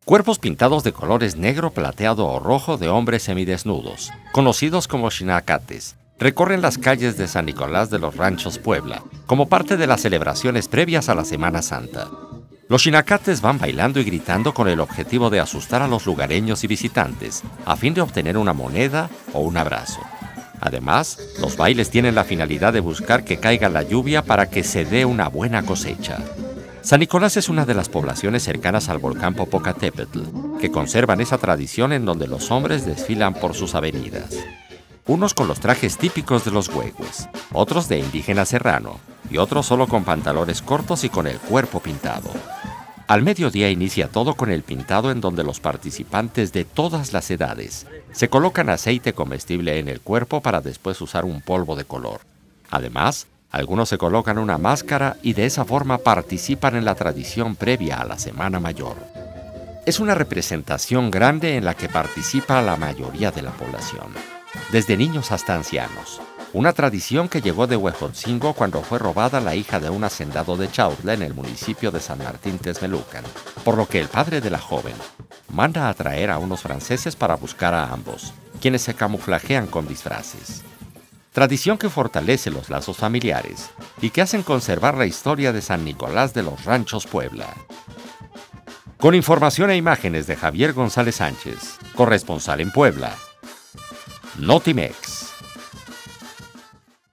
Cuerpos pintados de colores negro, plateado o rojo de hombres semidesnudos, conocidos como xinacates, recorren las calles de San Nicolás de los Ranchos, Puebla, como parte de las celebraciones previas a la Semana Santa. Los xinacates van bailando y gritando con el objetivo de asustar a los lugareños y visitantes, a fin de obtener una moneda o un abrazo. Además, los bailes tienen la finalidad de buscar que caiga la lluvia para que se dé una buena cosecha. San Nicolás es una de las poblaciones cercanas al volcán Popocatépetl, que conservan esa tradición en donde los hombres desfilan por sus avenidas. Unos con los trajes típicos de los huehues, otros de indígena serrano y otros solo con pantalones cortos y con el cuerpo pintado. Al mediodía inicia todo con el pintado, en donde los participantes de todas las edades se colocan aceite comestible en el cuerpo para después usar un polvo de color. Además, algunos se colocan una máscara y de esa forma participan en la tradición previa a la Semana Mayor. Es una representación grande en la que participa la mayoría de la población, desde niños hasta ancianos. Una tradición que llegó de Huejotzingo cuando fue robada la hija de un hacendado de Chautla en el municipio de San Martín Texmelucan, por lo que el padre de la joven manda a traer a unos franceses para buscar a ambos, quienes se camuflajean con disfraces. Tradición que fortalece los lazos familiares y que hacen conservar la historia de San Nicolás de los Ranchos, Puebla. Con información e imágenes de Javier González Sánchez, corresponsal en Puebla, Notimex.